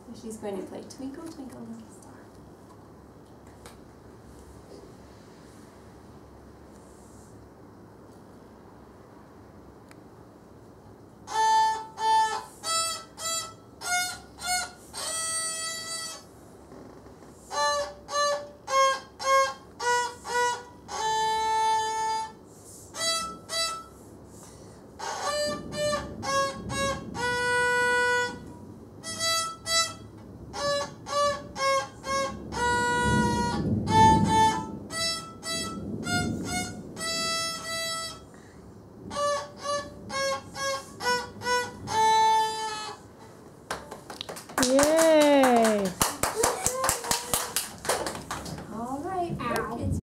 So she's going to play Twinkle, Twinkle Little Star.